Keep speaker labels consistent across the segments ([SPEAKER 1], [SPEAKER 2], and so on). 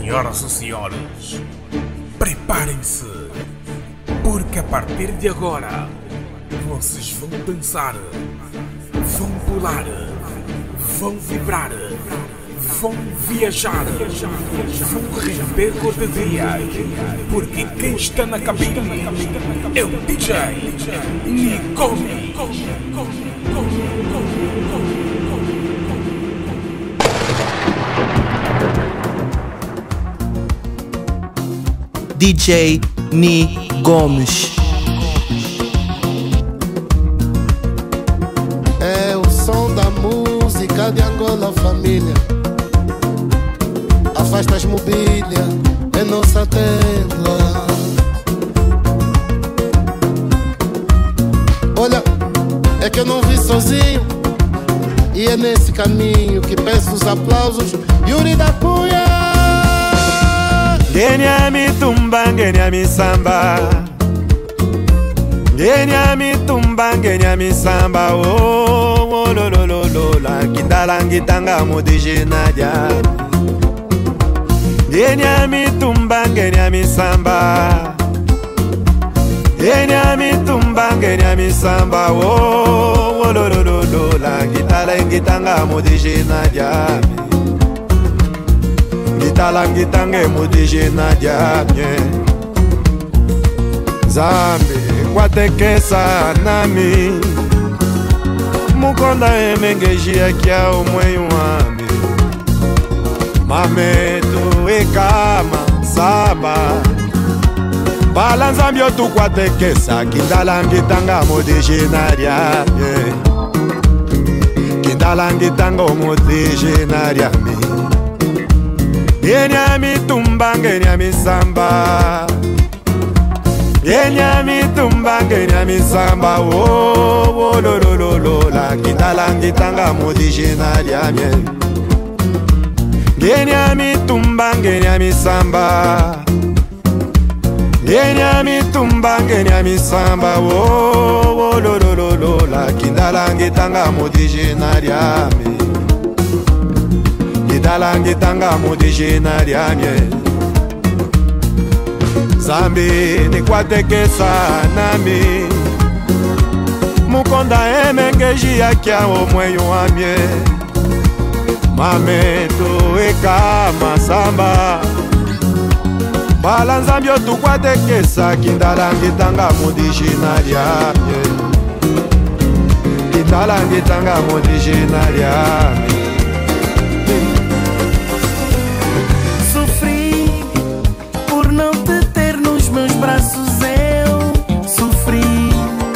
[SPEAKER 1] Senhoras e senhores, preparem-se, porque a partir de agora vocês vão dançar, vão pular, vão vibrar, vão viajar, vão render cortesias, porque quem está na cabine é o DJ Nicomi.
[SPEAKER 2] DJ Ni Gomes.
[SPEAKER 3] É o som da música de Angola, família. Afasta as mobília, é nossa tela. Olha, é que eu não vi sozinho, e é nesse caminho que peço os aplausos. Yuri da Cunha.
[SPEAKER 4] Genya mi tumba, genya mi samba. Genya mi tumba, genya mi samba. Oh, oh, lo, lo, lo, lo. La kindalangitanga modije nadia. Genya mi tumba, genya mi samba. Genya mi tumba, genya mi samba. Oh, oh, lo, lo, lo, lo. La kindalangitanga modije nadia. Ngitalangitange modije nadia bien. Zambi kwatekesa nami mukonda emengeji akia omweyu wambi mametu ekama saba balanzambi otu kwatekesa kindalangitanga modije nadia bien. Kindalangitanga modije nadia mi. Genya mi tumba, genya mi samba. Genya mi tumba, genya mi samba. Oh, oh, lo, lo, lo, lo. La kindalangitanga modije nadia mien. Genya mi tumba, genya mi samba. Genya mi tumba, genya mi samba. Oh, oh, lo, lo, lo, lo. La kindalangitanga modije nadia mien. Ngitalangitange modije nadia mien. Zambi nikwatekesa nami mukonda emengeji akia omweyu wamie mametu ekama samba balanzambi otukwatekesa kindalangitanga modije nadia mien. Kindalangitanga modije nadia mien.
[SPEAKER 5] Braços eu sofri.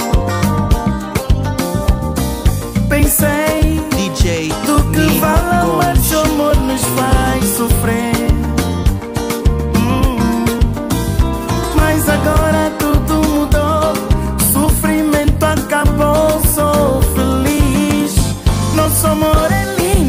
[SPEAKER 5] Pensei
[SPEAKER 2] DJ
[SPEAKER 5] do que vale amar, o amor nos faz sofrer. Mas agora tudo mudou, sofrimento acabou, sou feliz. Nosso amor é lindo.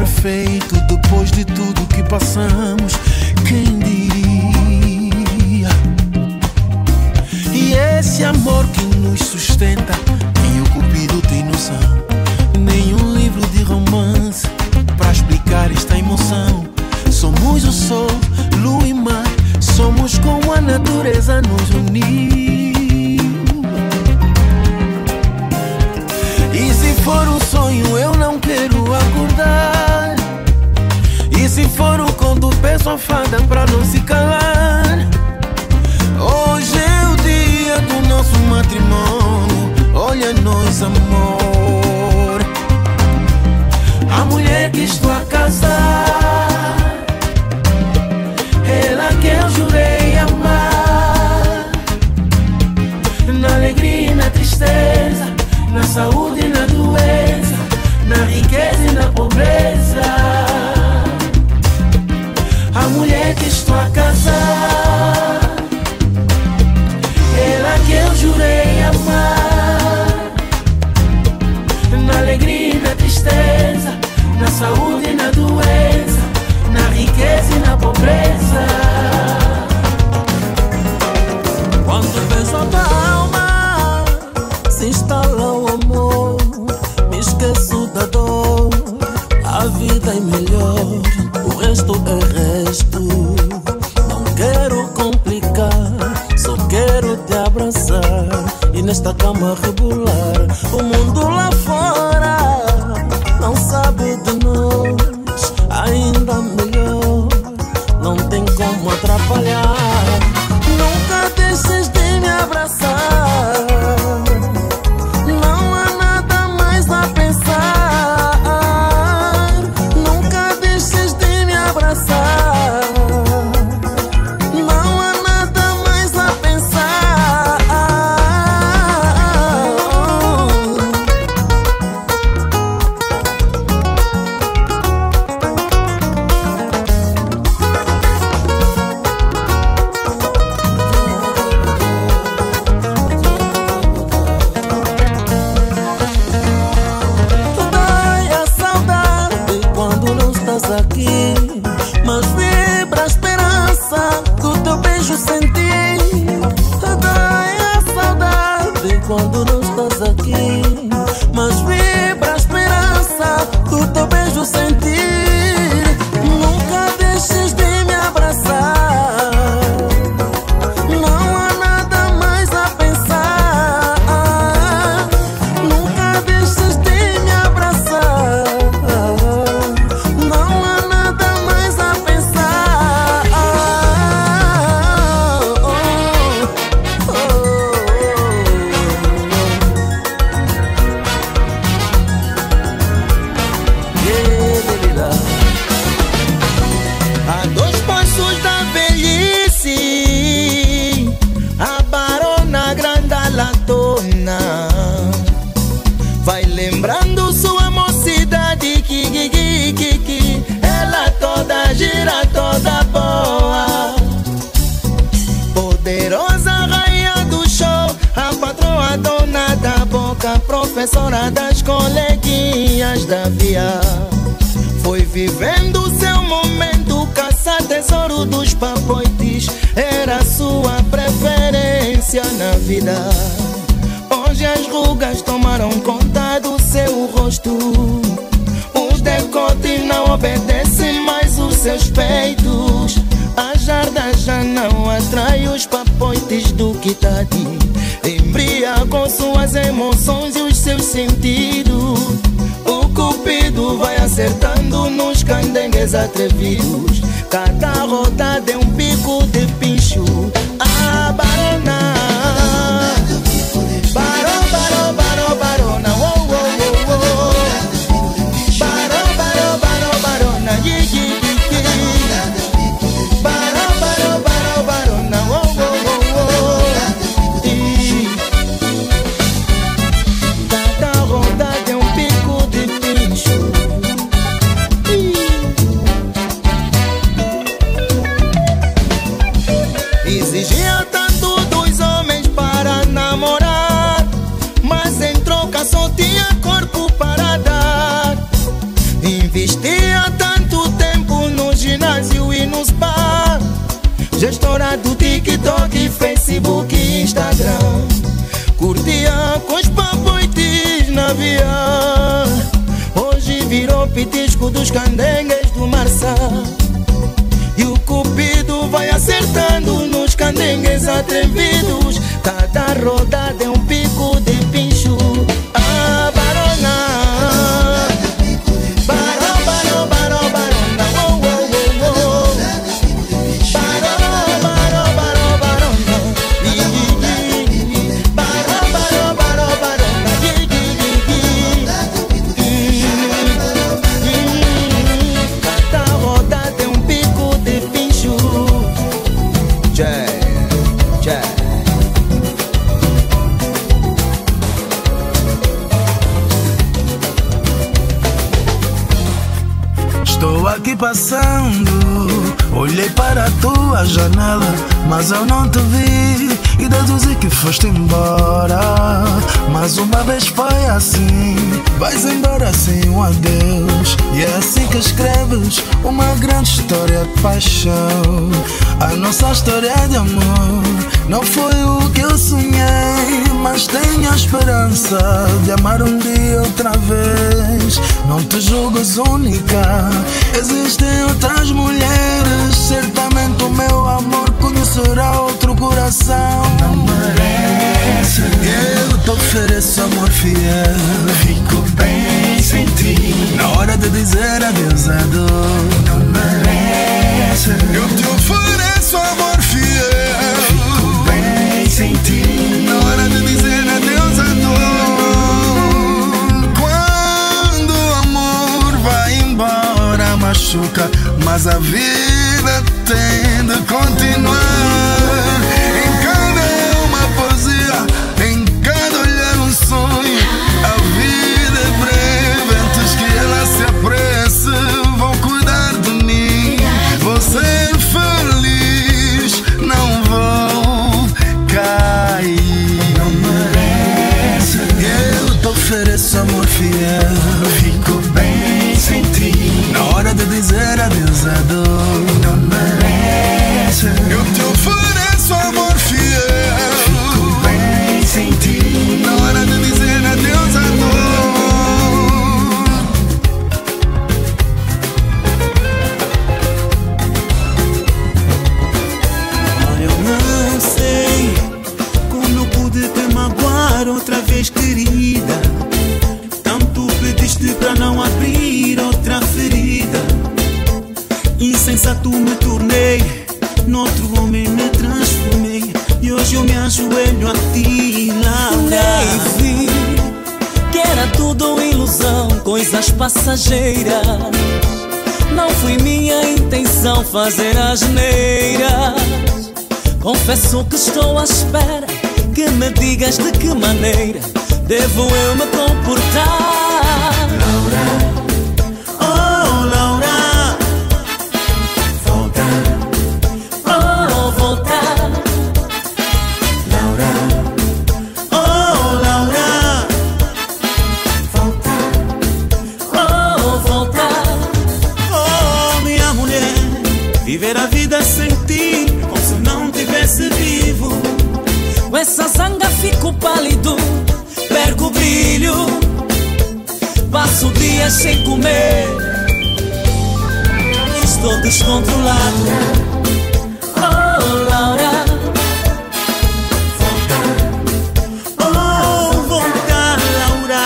[SPEAKER 5] feito depois de tudo que passamos? Quem diria? E esse amor que nos sustenta, e o Cupido tem noção. Nenhum livro de romance pra explicar esta emoção. Somos o sol, lua e mar, somos como a natureza nos uniu. E se for um sonho eu não quero acordar. E se for um conto peço a fada pra não se calar. Hoje é o dia do nosso matrimônio, olha nós amor. A mulher que estou a casar, ela que eu jurei amar. Na alegria e na tristeza, na saúde e na doença, na riqueza e na pobreza. A mulher que estou a casar, ela que eu jurei amar. Na alegria e na tristeza, na saúde e na doença, na riqueza e na pobreza. Quando penso a tua alma, se instala o amor, me esqueço da dor. A vida é melhor, o resto é resto. Não quero complicar, só quero te abraçar e nesta cama rebolar. O mundo lá fora não sabe de nós, ainda melhor, não tem como atrapalhar. Nunca deixes de me abraçar, não há nada mais a pensar. Nunca deixes de me abraçar, não há nada mais a pensar. Dói a saudade quando não estás aqui, mas vibra a esperança do teu beijo sentir. Dói a saudade quando não estás aqui, mas vibra a esperança do teu beijo sentir. Nunca deixes de me abraçar, não há nada mais a pensar. Nunca deixes de me abraçar, não há nada mais a pensar.
[SPEAKER 6] A 2 passos da velhice, a barona grande latona vai lembrando sua mocidade, que ela toda gira, toda boa. Poderosa rainha do show, a patroa dona da boca, professora das coleguinhas da via. Foi vivendo seu momento, caça tesouro dos papoites, era sua preferência na vida. Hoje as rugas tomaram conta do seu rosto, os decotes não obedecem mais os seus peitos. A jarda já não atrai os papoites do quitade, embriaga com suas emoções e os seus sentidos. O Cupido vai acertando nos candengues atrevidos, cada rodada é um bico de pincho. A barona, barão, barão, barão, barona, oh, oh, oh, oh. Barão, barão, barão, barona, yi, yi, yi, yi. Barão, barão, barão, barona, oh, oh, oh, oh. E cada rodada é um bico de pincho. Exigia tanto dos Investia tanto tempo no ginásio e no spa, gestora do TikTok, Facebook e Instagram. Curtia com os papoites na via, hoje virou pitisco dos candengues do Marçal. E o cupido vai acertando nos candengues atrevidos. Cada rodada é um pico de pincho. Ah, barona, barão, barão, barão, barona, oh, oh, oh, oh. Barão, barão, barão, barona, barão, barão, barão, barona, cada rodada é um pico de pincho.
[SPEAKER 7] Estou aqui passando, olhei para a tua janela, mas eu não te vi e deduzi que foste embora. Mas uma vez foi assim, vais embora sem um adeus. E é assim que escreves uma grande história de paixão. A nossa história de amor não foi o que eu sonhei, mas tenho a esperança de amar um dia outra vez. Não te julgues única, existem outras mulheres. Certamente o meu amor conhecerá outro coração. Não merece, eu te ofereço amor fiel. Fico bem sem ti, na hora de dizer adeus à dor. Não merece, eu te ofereço amor fiel. Fico bem sem ti, na hora de dizer adeus à dor. Quando o amor vai embora machuca, mas a vida tem de continuar. Em cada uma poesia, em cada olhar um sonho. A vida é breve, antes que ela se apresse. Vou cuidar de mim, vou ser feliz, não vou cair. Não merece, eu te ofereço amor fiel. Fico bem sem ti, na hora de dizer adeus à dor. Não merece, eu te ofereço amor fiel. Fico bem sem ti, na hora de dizer adeus à dor.
[SPEAKER 5] Eu não sei como eu pude te magoar outra vez, querida. Tanto pediste pra não abrir outra ferida. Insensato me tornei, noutro homem me transformei. E hoje eu me ajoelho a ti, Laura.
[SPEAKER 8] Nem vi que era tudo ilusão, coisas passageiras. Não foi minha intenção fazer asneiras. Confesso que estou à espera que me digas de que maneira devo eu me comportar.
[SPEAKER 5] Laura, oh Laura, volta,
[SPEAKER 8] Oh, voltar,
[SPEAKER 5] Laura, oh Laura,
[SPEAKER 8] oh, voltar.
[SPEAKER 5] oh minha mulher. Viver a vida sem ti, como se não tivesse vivo.
[SPEAKER 8] Com essa zanga fico pálido, perco o brilho. Passo dias sem comer, estou descontrolado. Oh, Laura,
[SPEAKER 5] Oh, volta, Laura,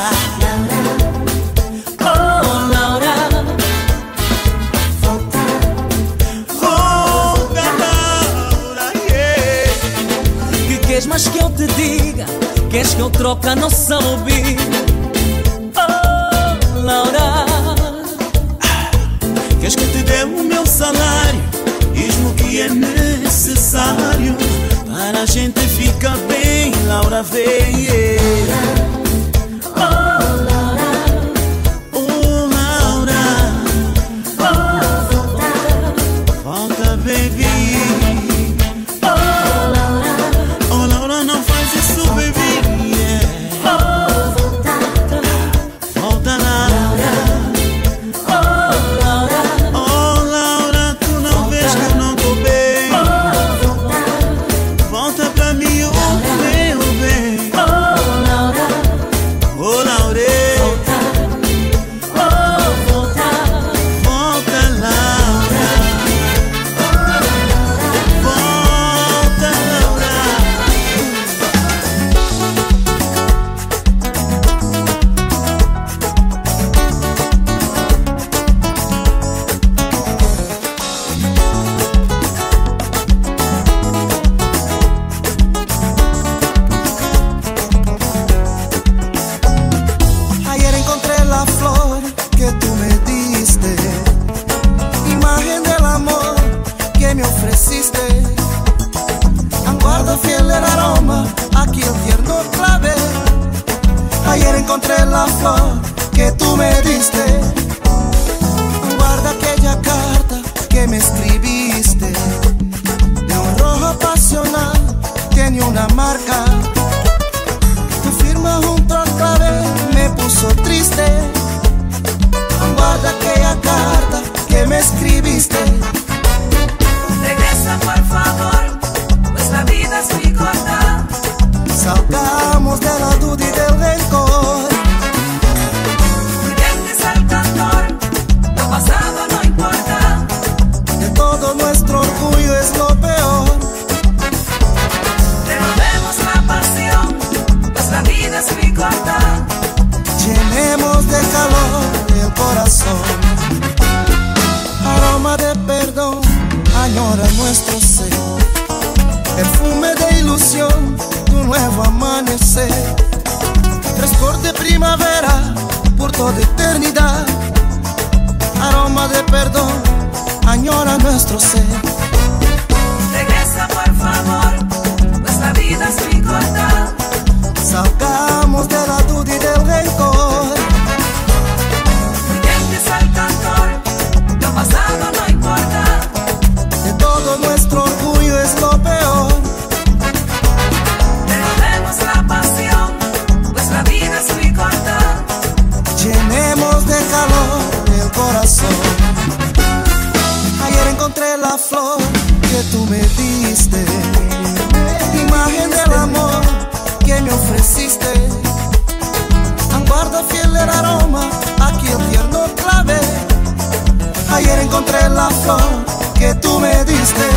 [SPEAKER 8] oh, Laura.
[SPEAKER 5] volta, Laura, yeah.
[SPEAKER 8] Que queres mais que eu te diga? Queres que eu troque a nossa mobília? Oh, Laura,
[SPEAKER 5] Queres que te dê o meu salário? Diz-me o que é necessário para a gente ficar bem, Laura, vem, yeah.
[SPEAKER 8] oh, Laura,
[SPEAKER 5] Oh, Laura, volta, baby.
[SPEAKER 8] oh, Laura,
[SPEAKER 5] Oh, Laura, não faz isso, baby, yeah.
[SPEAKER 8] oh, voltar,
[SPEAKER 5] Volta, Laura,
[SPEAKER 6] diste. Guarda aquella carta que me escribiste, de un rojo pasional, tiene una marca. Tu firma junto al clavel me puso triste. Guarda aquella carta que me escribiste.
[SPEAKER 9] Regresa por favor, pues la vida es muy corta.
[SPEAKER 6] Salgamos de la duda y del rencor.
[SPEAKER 9] Prudentes al cantor, lo pasado no importa.
[SPEAKER 6] De todo nuestro orgullo es lo peor.
[SPEAKER 9] Renovemos la pasión, pues la vida es muy corta.
[SPEAKER 6] Llenemos de calor el corazón. Aroma de perdón añora nuestro ser. Perfume de ilusión de un nuevo amanecer. Frescor de primavera por toda eternidad. Aroma de perdón añora nuestro ser.
[SPEAKER 9] Regresa por favor, pues la vida es muy corta.
[SPEAKER 6] Salgamos de la duda y del rencor.
[SPEAKER 9] Prudentes al cantor, lo pasado no importa.
[SPEAKER 6] De todo nuestro orgullo es lo peor.
[SPEAKER 9] Renovemos la pasión, pues la vida es muy corta.
[SPEAKER 6] Llenemos de calor el corazón. Ayer encontré la flor que tú me diste, imagen del amor que me ofreciste. Guarda fiel el aroma, aquí el tierno clave. Ayer encontré la flor que tú me diste.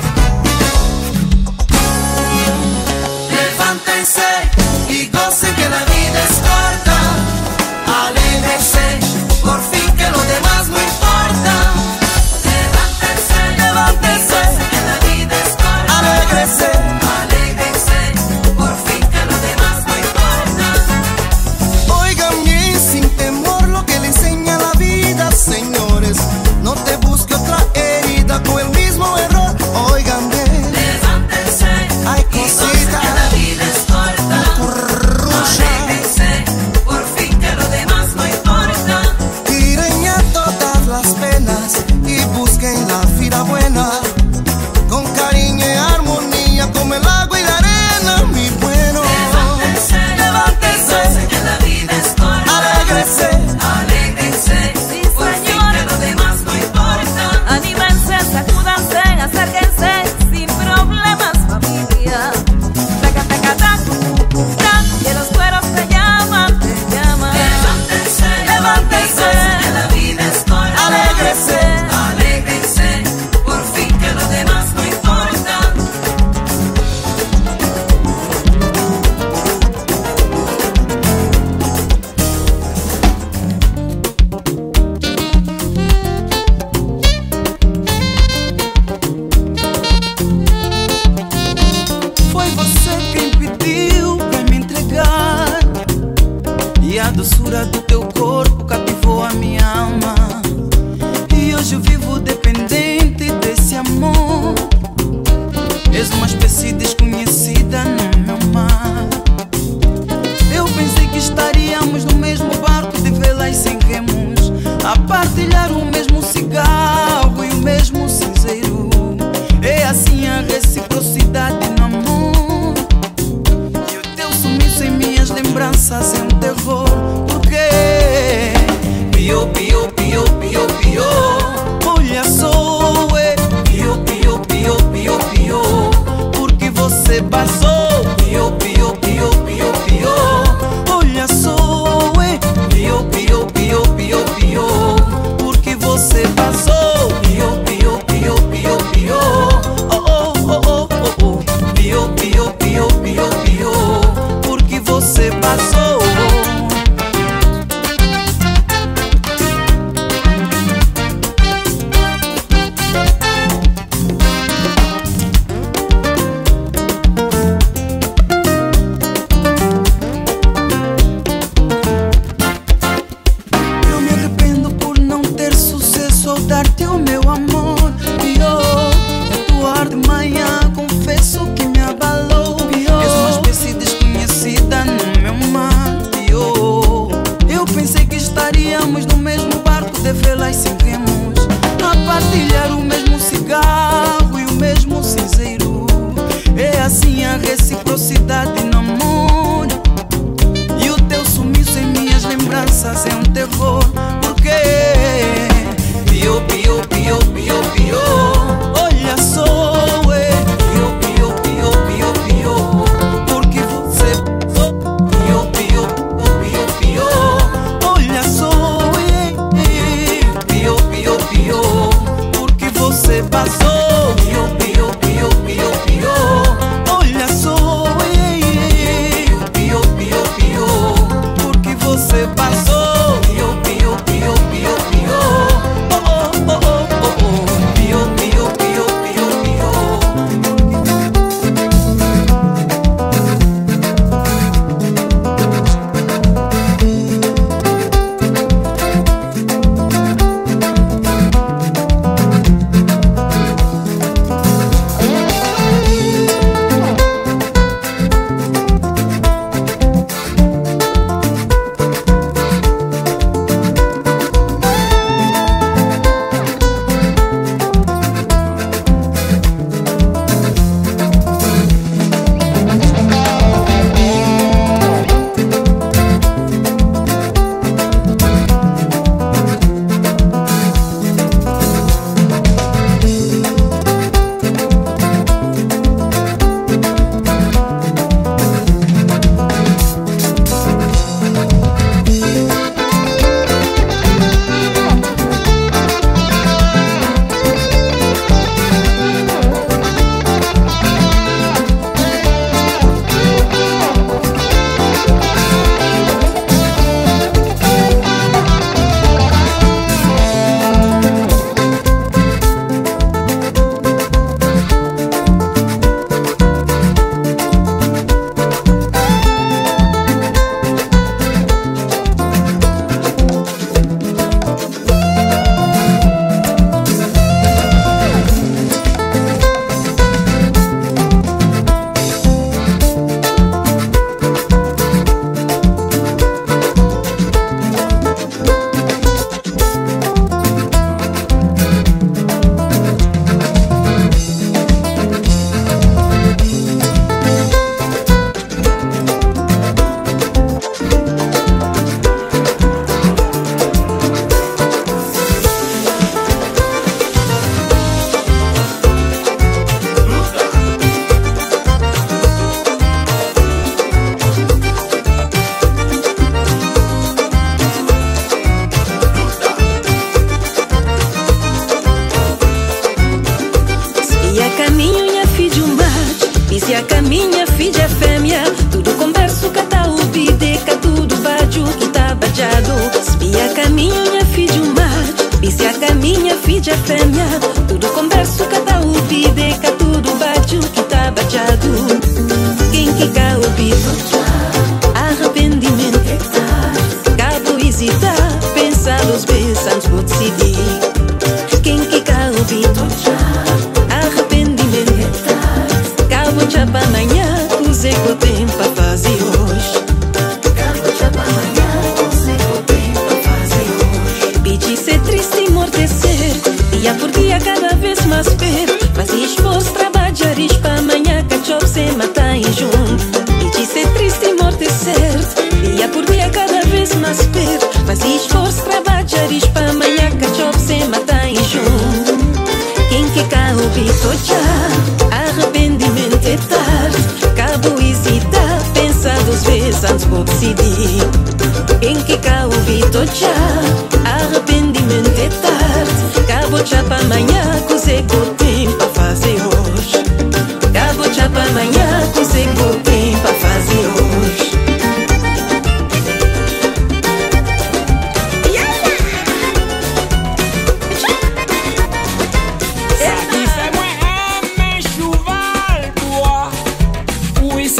[SPEAKER 9] Levántense y gocen que la vida es corta. Alégrense, por fin que lo demás no importa. Levántense, levántense, que la vida es corta.
[SPEAKER 6] Alégrense,
[SPEAKER 9] alégrense, por fin que lo demás no importa.
[SPEAKER 6] oigan bien sin temor lo que le enseña la vida, señores. No te busque otra herida con el mismo error. Oigan bien,
[SPEAKER 9] Levántense,
[SPEAKER 6] hay
[SPEAKER 9] y gocen
[SPEAKER 6] cositas.
[SPEAKER 9] que la vida es corta. Alégrense, por fin que lo demás no importa.
[SPEAKER 6] Tiren ya todas las penas y busquen la vida buena. Con cariño y armonía como el agua y la arena, mi bueno.
[SPEAKER 9] Levántense, levántense, que la vida es corta.
[SPEAKER 6] Alégrense,
[SPEAKER 9] Alégrense, por fin que lo demás no importa.
[SPEAKER 10] Anímense, sacúdanse, acérquense, sin problemas, familia. Taca, taca, tac, tac, que los cueros te llaman, te llaman.
[SPEAKER 9] Levántense, levántense, que la vida es corta.
[SPEAKER 6] alégrense.
[SPEAKER 9] Alégrense, por fin que lo demás no importa.
[SPEAKER 2] Foi você quem pediu pra me entregar, e a doçura do teu corpo cativou a minha alma. E hoje eu vivo dependente desse amor. És uma espécie desconhecida no meu mar. Eu pensei que estaríamos no mesmo barco de velas sem remos, a partilhar o mesmo cigarro e o mesmo cinzeiro. É assim a reciprocidade no amor. E o teu sumiço em minhas lembranças é um terror. Porque pio, pio, pio, pio, pio. Olha só, pio, pio, pio, pio, pio. Porque você passou. Pio, pio, pio, pio, pio. Olha só, pio, pio, pio, pio, pio. Porque você passou. Pio, pio, pio, pio, pio. Oh, oh, oh, oh, oh, oh. Pio, pio, pio, pio, pio. Porque você passou. no mesmo barco de velas seguimos, a partilhar o mesmo cigarro e o mesmo cinzeiro. É assim a reciprocidade no amor. E o teu sumiço em minhas lembranças é um terror. Porque pio, pio, pio, pio, pio. Olha só, pio, pio, pio, pio, pio. Porque você pio, pio, pio, pio. Olha só, pio, pio, pio. Porque você passou, pio, pio, pio, pio, pio. Olha só, pio, pio, pio. Porque você passou.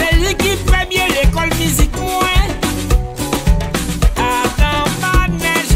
[SPEAKER 11] L'école musique moins. À campagne,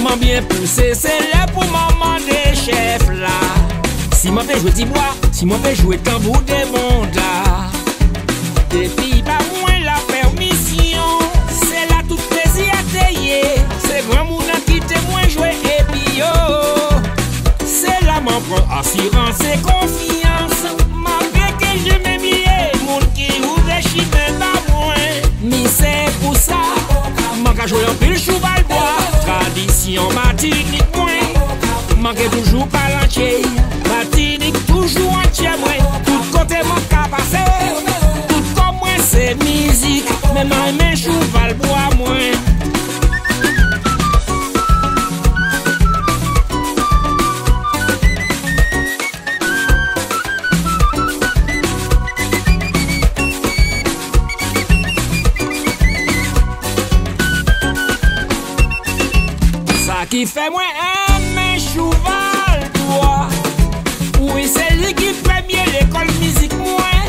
[SPEAKER 8] M'en bien poussé, c'est là pour maman des chefs là. Si m'en fait jouer tibois, si m'en fait jouer tambour des mondas. Depuis pas moins la permission, c'est là tout plaisir à tailler. C'est grand moun qui témoin jouer et puis yo. C'est là m'en prend assurance et confiance. Malgré que je m'aimais, moun qui ouvre chimé pas moins. Mais c'est pour ça, m'en qu'à jouer un pile cheval bois. Tradition matinique moins, manque toujours pas l'entier. Matinique toujours entier moins. Tout côté mon qu'à passer. Tout comme moi c'est musique, mais ma main cheval bois moins. Qui fait moins aimer cheval toi. Oui, c'est lui qui fait mieux l'école musique moins.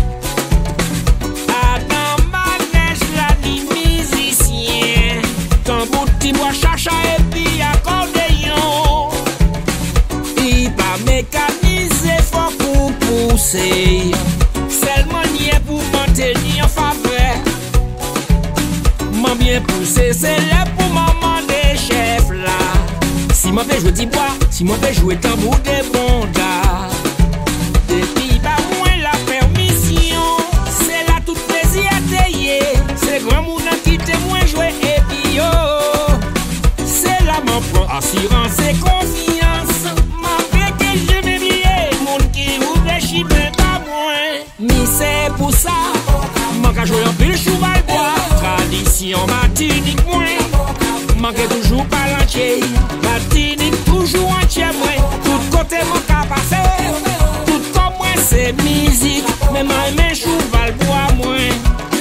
[SPEAKER 8] Adam Manège la dit musicien. Tambour petit bois chacha et puis accordéon. Il pas mécanisé faut pour pousser. Seulement n'y est pour maintenir en faveur. M'en bien poussé c'est là pour maman des chefs là. Si m'en fait jouer tibois, si m'en fait jouer tambour des bondas. Depuis pas moins la permission, c'est là tout plaisir à tailler. C'est grand moun qui témoin jouer et puis yo. C'est là m'en prend assurance et confiance. Malgré que je m'aimais, moun qui ouvre chimé pas moins. Mais c'est pour ça, m'en qu'à jouer un pile cheval bois. Tradition matinique moins, manque toujours pas l'entier. Matinique toujours entier moins. Tout côté mon qu'à passer. Tout comme moi c'est musique, mais ma main cheval bois moins.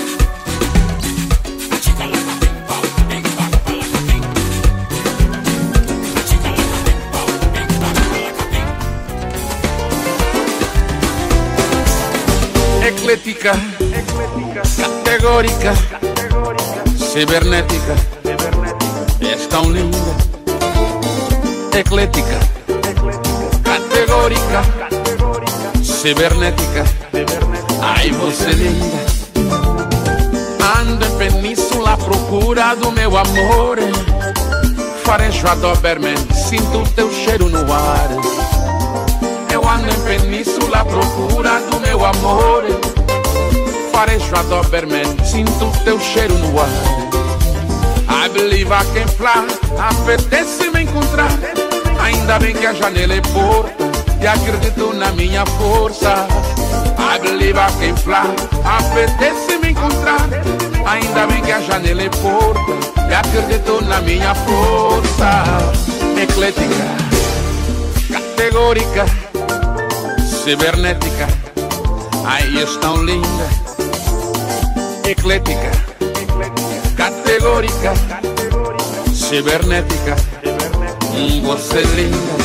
[SPEAKER 11] Eclética, categórica, cibernética, es tão linda. Eclética, categórica, cibernética, ai você linda. Ando em península à procura do meu amor. Farejo a Doberman, sinto teu cheiro no ar. Eu ando em península à procura do meu amor. Farejo a Doberman, sinto teu cheiro no ar. I believe I can fly, apetece me encontrar. Ainda bem que a janela é porta e acredito na minha força. I believe I can fly, apetece me encontrar. Ainda bem que a janela é porta e acredito na minha força. Eclética, categórica, cibernética, ai és tão linda. Eclética, categórica, cibernética, você linda.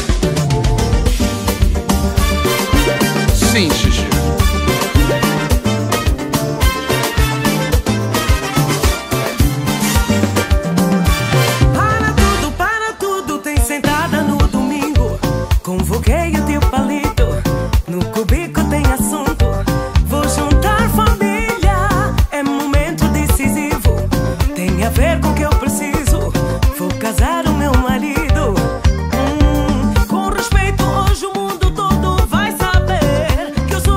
[SPEAKER 11] Sim, Xixi.
[SPEAKER 12] Para tudo, tem sentada no domingo. Convoquei o teu palito, no cubico tem assunto. Vou juntar família, é momento decisivo. Tem a ver com o que eu preciso, vou casar o meu marido. Com respeito, hoje o mundo todo vai saber que eu sou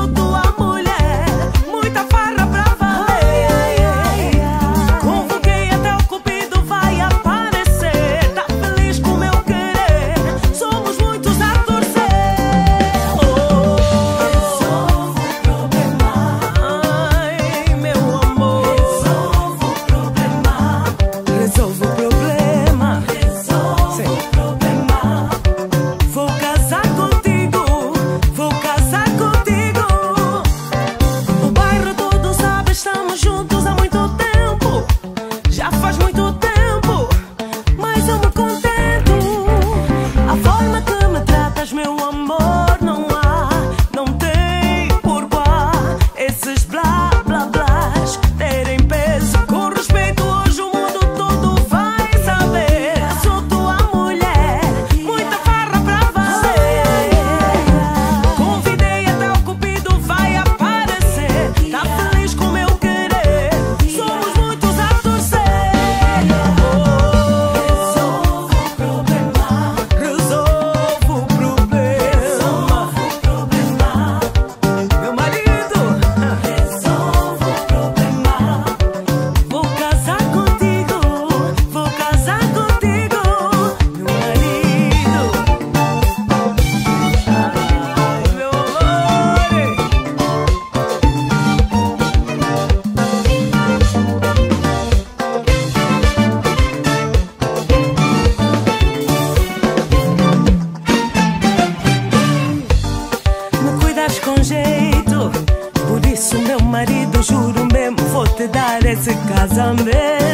[SPEAKER 12] nesse casamento.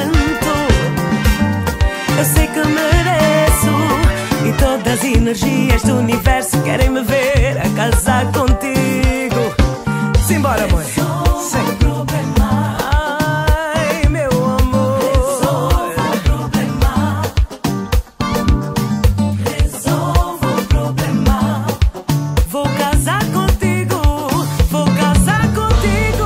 [SPEAKER 12] Eu sei que mereço, e todas as energias do universo querem me ver a casar contigo. Simbora, amor. Sem problema. Ai, meu amor. Resolva o problema. Resolva o problema. Vou casar contigo. Vou casar contigo.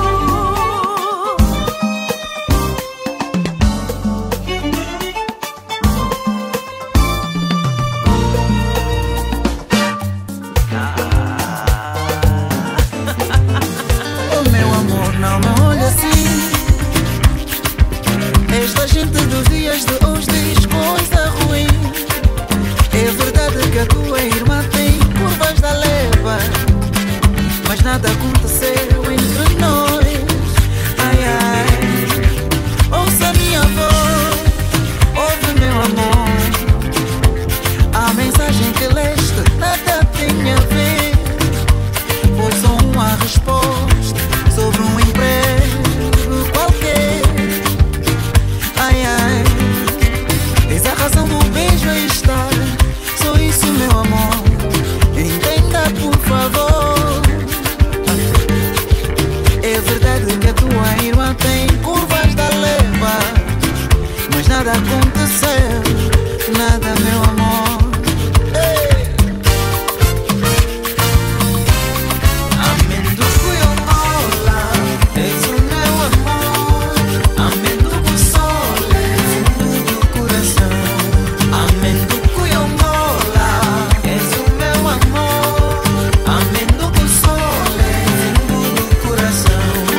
[SPEAKER 2] Oh, meu amor, não me olha assim. Esta gente dos dias de hoje diz coisa ruim. É verdade que a tua irmã tem curvas da leva, mas nada aconteceu entre nós. Ai, ai, ouça minha voz, ouve meu amor. A mensagem que leste nada tem a ver, foi só uma resposta sobre um emprego qualquer. Ai, ai, eis a razão do beijo aí está. Só isso, meu amor, entenda por favor. É verdade que a tua irmã tem curvas da leva, mas nada aconteceu, nada, meu amor. Ei! Amendoim e Angola, és o meu amor. Amendoim sole, fundo do coração. Amendoim e Angola, és o meu amor. Amendoim sole, fundo do coração.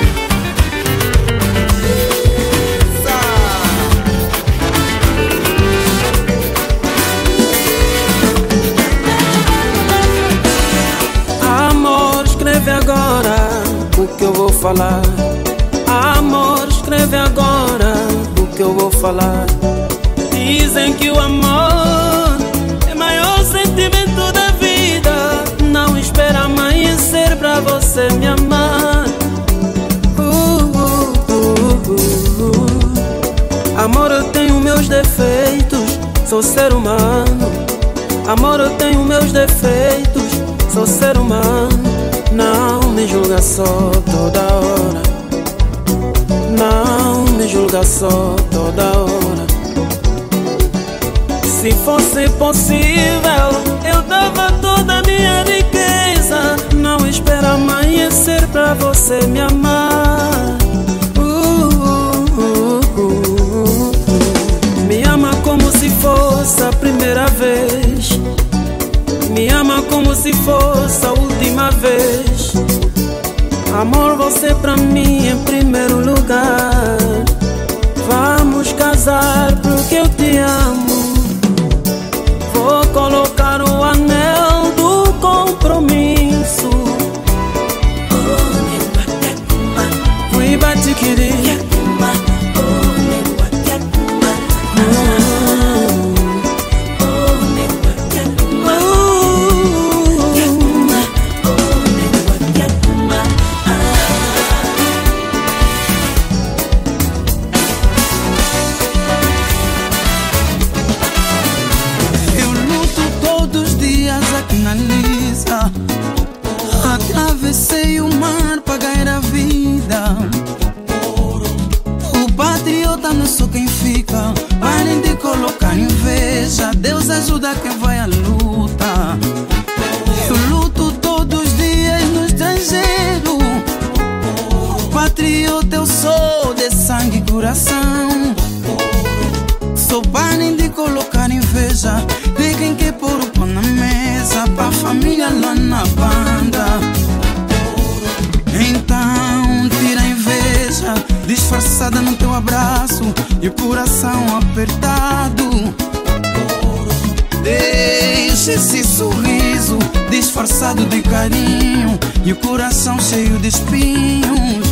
[SPEAKER 5] Amor, escreve agora o que eu vou falar. Amor, escreve agora o que eu vou falar. Dizem que o amor é o maior sentimento da vida. Não espera amanhecer pra você me amar. Amor, eu tenho meus defeitos, sou ser humano. Amor, eu tenho meus defeitos, sou ser humano. Não me julga só toda hora. Não me julga só toda hora. Se fosse possível, eu dava toda a minha riqueza. Não espera amanhecer pra você me amar. Me ama como se fosse a primeira vez. Me ama como se fosse a última vez. Amor, você pra mim em primeiro lugar. Vamos casar porque eu te amo. Vou colocar o anel do compromisso. Fui bate-querer.
[SPEAKER 2] Atravessei o mar para ganhar a vida. O patriota não sou quem fica. Parem de colocar inveja. Deus ajuda quem vai à luta. Eu luto todos os dias no estrangeiro. Patriota eu sou de sangue e coração. Só parem de colocar inveja. De quem quer pôr o pão na mesa, pra família lá na banda. Então tira a inveja, disfarçada no teu abraço e o coração apertado. Deixa esse sorriso disfarçado de carinho e o coração cheio de espinhos.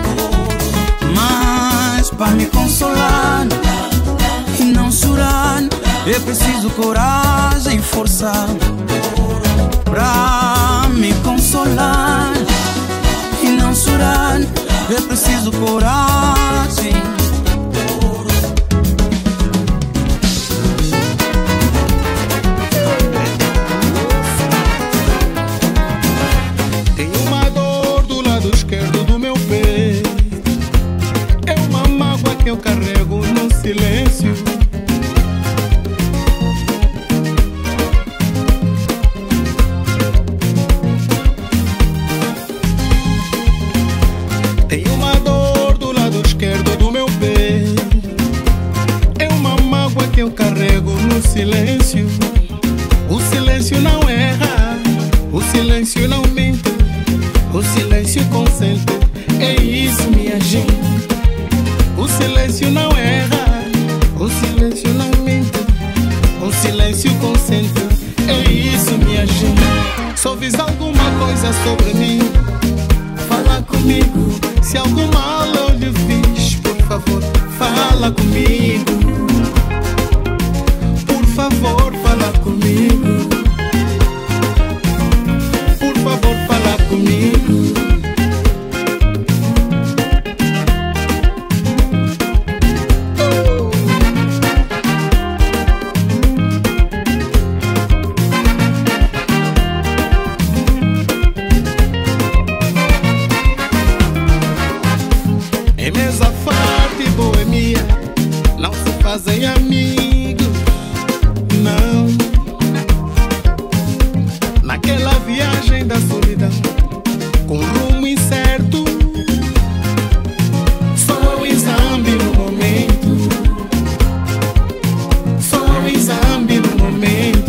[SPEAKER 2] Mas para me consolar e não chorar, é preciso coragem e força. Pra me consolar e não chorar, é preciso coragem
[SPEAKER 3] no silêncio. O silêncio não erra, o silêncio não mente, o silêncio consente. É isso, minha gente. O silêncio não erra, o silêncio não mente, o silêncio consente. É isso, minha gente. Se ouvis alguma coisa sobre mim, fala comigo. Se algum mal eu lhe fiz, por favor, fala comigo. Por favor, fala comigo. Por favor, fala comigo. Em mesa farta e boemia não se fazem amigos, não. Naquela viagem da solidão, com rumo incerto, só o exame no momento, só o exame no momento.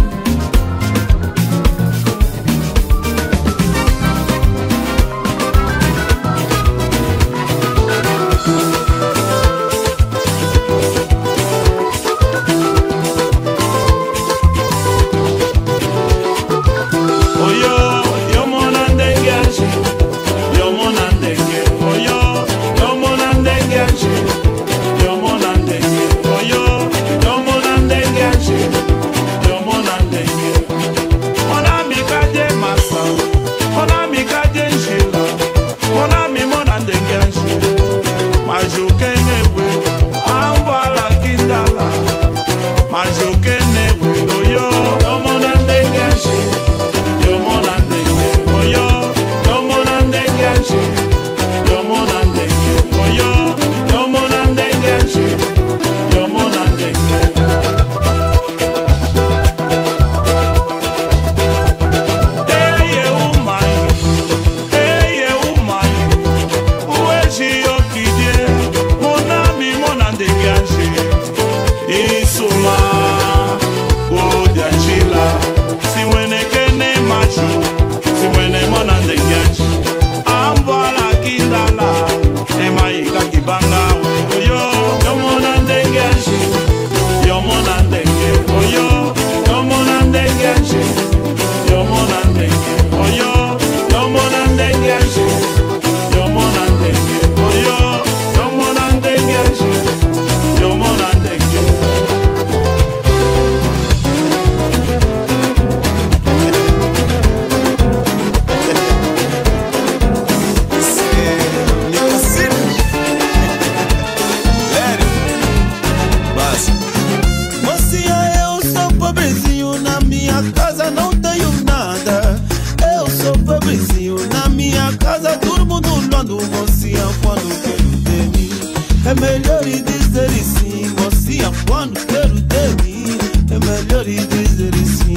[SPEAKER 7] É melhor ir dizer sim, mocinha, quando quero ter mim. É melhor ir dizer sim.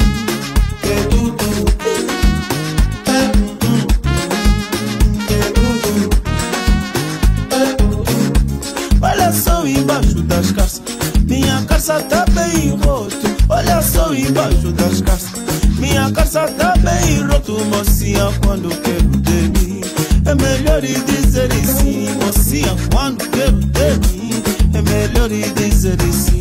[SPEAKER 7] Olha só embaixo das calças, minha calça tá bem roto. Olha só embaixo das calças, minha calça tá bem roto, mocinha, quando quero ter mim. É melhor ir dizer sim, mocinha, quando quero ter mim. É melhor ir dizer sim.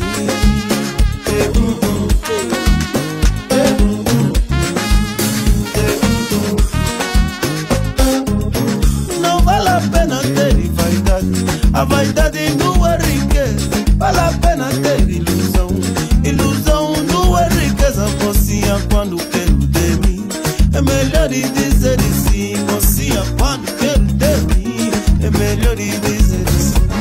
[SPEAKER 7] Não vale a pena ter vaidade, a vaidade não é riqueza. Vale a pena ter ilusão, ilusão não é riqueza, mocinha, quando quero ter mim. É melhor ir dizer sim, mocinha, quando quero ter mim. É melhor ir dizer sim.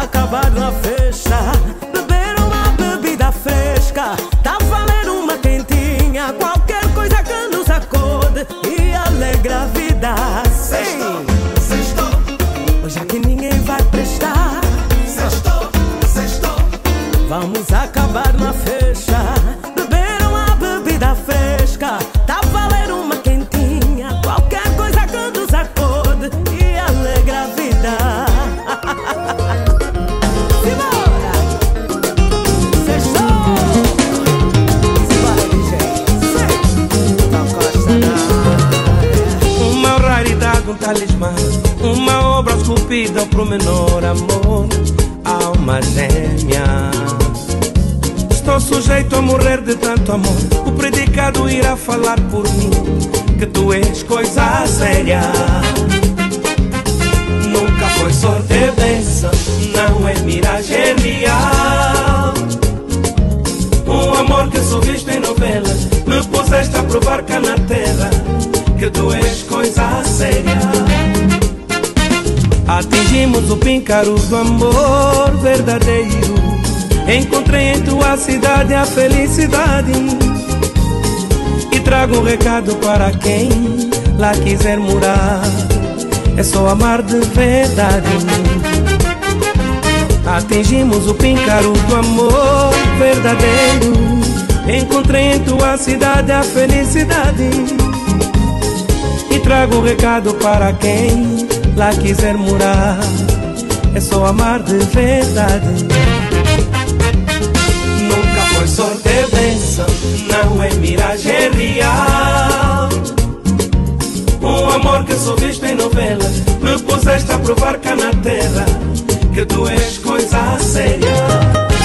[SPEAKER 12] acabar na festa, beber uma bebida fresca, tá valendo uma quentinha, qualquer coisa que nos acorde e alegra a vida. Sim, sextou, hoje aqui ninguém vai prestar. Sextou, sextou, vamos acabar na festa, beber uma bebida fresca, tá valendo uma quentinha, qualquer coisa que nos acorde e alegra a vida. Simbora! Sextou! Simbora, DJ!
[SPEAKER 13] Uma raridade, um talismã, uma obra esculpida pro menor amor, alma gêmea. Estou sujeito a morrer de tanto amor, o predicado irá falar por mim, que tu és coisa séria. Nunca foi sorte e bênção, não é miragem, é real. Um amor que só visto em novelas, me puseste a provar cá na terra, que tu és coisa séria. Atingimos o píncaro do amor verdadeiro, encontrei em tua cidade a felicidade, e trago um recado para quem lá quiser morar, é só amar de verdade. Atingimos o píncaro do amor verdadeiro, encontrei em tua cidade a felicidade, e trago um recado para quem lá quiser morar, é só amar de verdade. Nunca foi sorte e bênção, não é miragem, é real. Um amor que só visto em novelas, me puseste a provar cá na terra, que tu és coisa séria.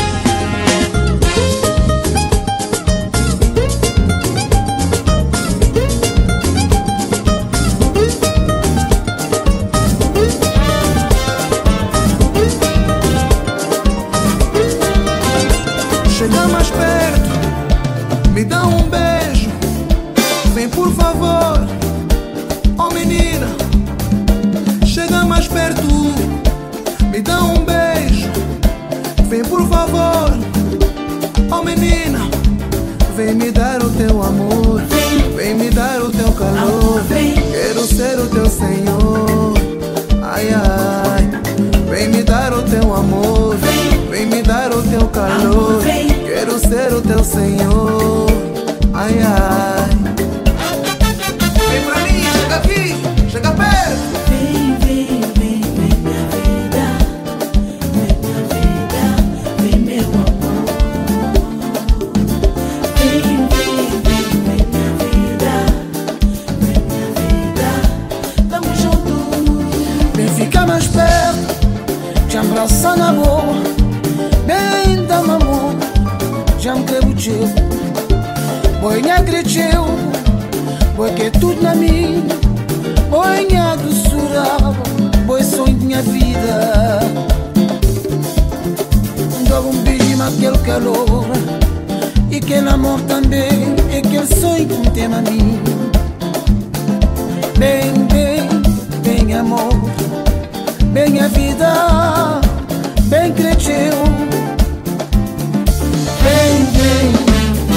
[SPEAKER 14] Chega mais perto, me dá um beijo, vem por favor, oh menina. Chega mais perto, me dá um beijo, vem por favor, oh menina. Vem me dar o teu amor, vem me dar o teu calor, quero ser o teu senhor, ai ai. Vem me dar o teu amor, vem me dar o teu calor, quero ser o teu senhor, ai ai. Vem pra mim, chega aqui, chega perto.
[SPEAKER 15] Vem, vem, vem, vem minha vida, vem meu amor. Vem, vem, vem, vem minha vida, vamos juntos.
[SPEAKER 14] Vem ficar mais perto, te abraçar na boca, bem dá amor, já me quero teu. Boi nha cresceu, boi que é tudo na minha, boi nha doçura, boi sonho de minha vida. Dá um beijo naquele calor, e aquele amor também, é aquele sonho que me tem a mim. Bem, bem, bem amor, bem a vida, bem cresceu, bem, bem.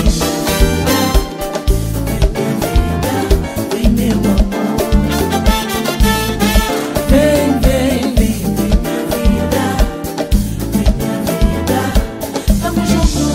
[SPEAKER 15] Vem meu amor, vem, vem, vem minha vida, vamos juntos.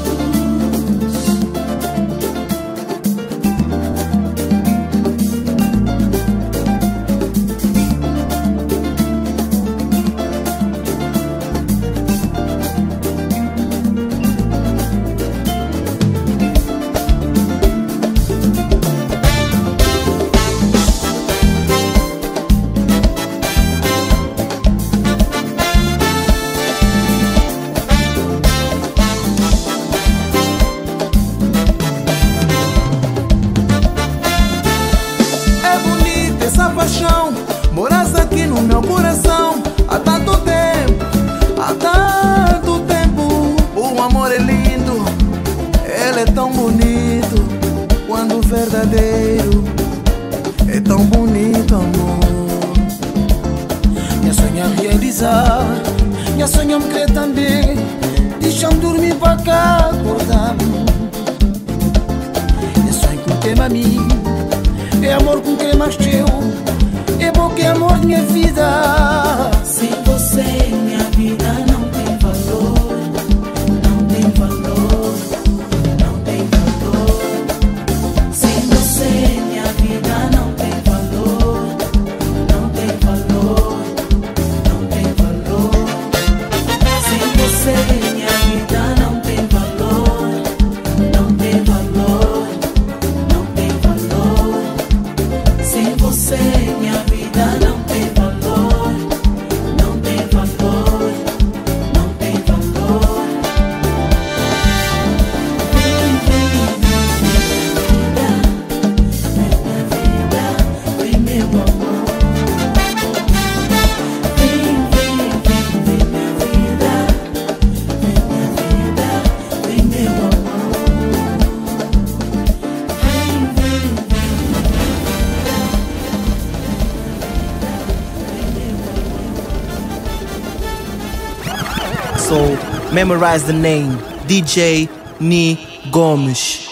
[SPEAKER 14] Moras aqui no meu coração há tanto tempo, há tanto tempo. O amor é lindo, ele é tão bonito, quando verdadeiro, é tão bonito amor. Minha sonha realizar, minha sonha
[SPEAKER 2] querer também. Deixa-me dormir para cá acordar. É sonho com quem a mim, é amor com quem mais teu. É bom que é amor de minha vida.
[SPEAKER 15] Sem você minha vida não tem valor. Não tem valor. Não tem valor. Sem você minha vida não tem valor. Não tem valor. Não tem valor. Sem você minha vida não tem valor. Não tem valor. Não tem valor. Sem você minha vida não tem valor. Não tem valor. Não tem valor. Vem, vem, meu amor. Vem, minha vida. Vem, meu amor.
[SPEAKER 6] So memorize the name, DJ Ni Gomes.